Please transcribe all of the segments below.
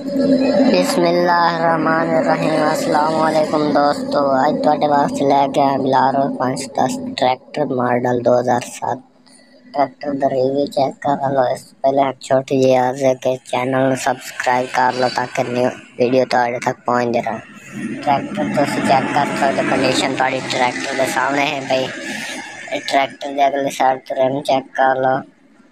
बिस्मिल्लाहिर्रहमानिर्रहीम। अस्सलाम वालेकुम दोस्तों, आज ਤੁਹਾਡੇ ਵਾਸਤੇ ਲੈ ਕੇ ਆਇਆ ਬਿਲਾਰੋ 510 ट्रैक्टर मॉडल 2007 ट्रैक्टर ਦਾ ਰਿਵਿਊ ਚੈੱਕ ਕਰ ਲਓ। ਇਸ ਤੋਂ ਪਹਿਲਾਂ ਇੱਕ ਛੋਟੀ ਜਿਹੀ अर्ज है कि चैनल ਨੂੰ ਸਬਸਕ੍ਰਾਈਬ ਕਰ ਲਓ ताकि न्यू वीडियो ਤੁਹਾਡੇ तक पहुंचते रहें। ट्रैक्टर ਤੁਸੀਂ चेक कर सकते हो, कंडीशन ਤੁਹਾਡੀ ट्रैक्टर के सामने है भाई। ट्रैक्टर के अगली साइड तो रिम चेक कर लो,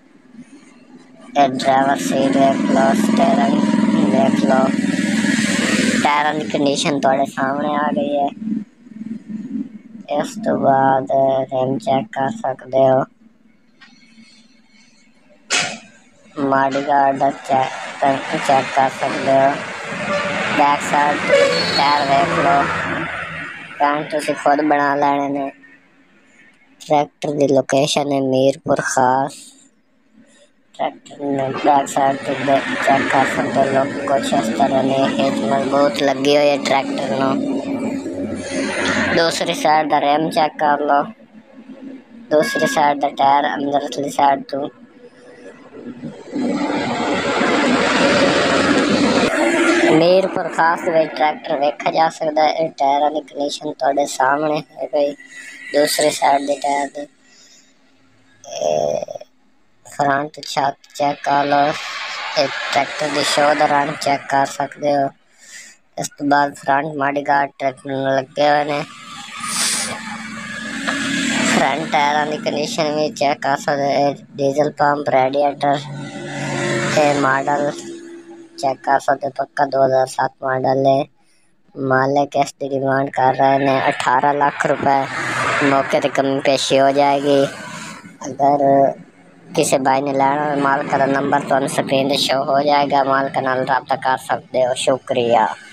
ड्राइवर सीट देख लो, स्टीयरिंग देख लो, टायरों की कंडीशन थोड़े सामने आ गई है। इस तो बाद रिम चेक कर सकते हो, मड गार्ड चेक कर सकते हो, बैक साइड टायर देख लो, पैंट तुसी खुद बना लेने ने। ट्रैक्टर की लोकेशन है मीरपुर खास। ट्रैक्टर में बैक साइड चेक कर सकते हो, कुछ इस तरह ने हिट मजबूत लगी हुई है ट्रैक्टर नो। दूसरी साइड का रिम चेक कर लो, दूसरी साइड का टायर अंदरली साइड तो मीरपुर खास ट्रैक्टर वेखा जा सकता है। टायर की कंडीशन थोड़े सामने है भाई। दूसरी साइड के टायर फ्रंट छत चेक कर लो, एक ट्रैक्टर की शो दौरान चेक कर सकते हो। इस तो बाद फ्रंट मड गार्ड ट्रैक्टर लगे हुए ने। फ्रंट टायर की कंडीशन भी चेक कर सकते हो। Diesel pump radiator model check कर सकते हो, पक्का 2007 मॉडल है। मालिक इसकी डिमांड कर रहे हैं 18 लाख रुपए। मौके पर कमी पेशी हो जाएगी। अगर किसी भाई ने लेना माल का नंबर तो स्क्रीन पर शो हो जाएगा, माल का नाल रब्ता कर सकते हो। शुक्रिया।